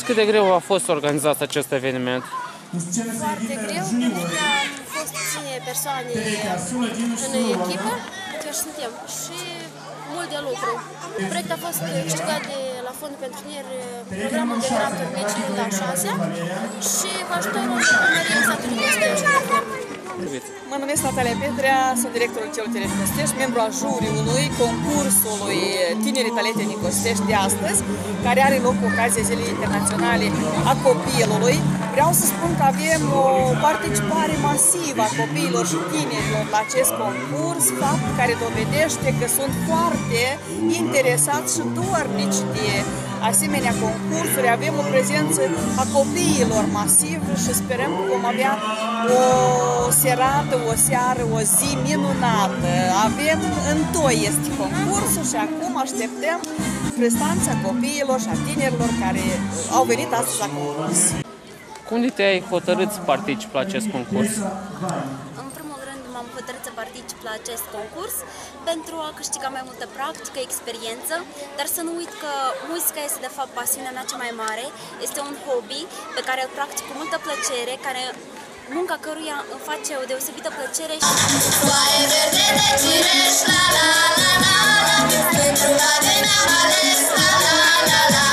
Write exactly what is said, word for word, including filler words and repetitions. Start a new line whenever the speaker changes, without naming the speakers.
cât de greu a fost organizat acest eveniment?
Foarte greu, pentru că am fost puține persoane în echipă, că suntem, și mult de lucru. Proiectul a fost câștigat de la Fondul pentru Tineri, programul de granturi Necilul a șasea și cu ajutorul Primăriei Satului Costești.
Mă numesc Natalia Petrea, sunt directorul Celulei din Costești, membru al juriului concursului Tinerii Talente din Costești de astăzi, care are loc cu ocazia Zilei Internaționale a Copilului. Vreau să spun că avem o participare masivă a copiilor și tinerilor la acest concurs, fapt care dovedește că sunt foarte interesați și dornici de asemenea concursuri. Avem o prezență a copiilor masiv și sperăm că vom avea o serată, o seară, o zi minunată. Avem în doi este concursul și acum așteptăm prestanța copiilor și a tinerilor care au venit astăzi la concurs.
Cum de te-ai hotărât să participi la acest concurs?
În primul rând m-am hotărât să particip la acest concurs pentru a câștiga mai multă practică, experiență, dar să nu uit că muzica este de fapt pasiunea mea cea mai mare, este un hobby pe care îl practic cu multă plăcere, care munca căruia îmi face o deosebită plăcere și... Soare verde de cireș, la la la la la, pentru la de ne-am ales, la la la la.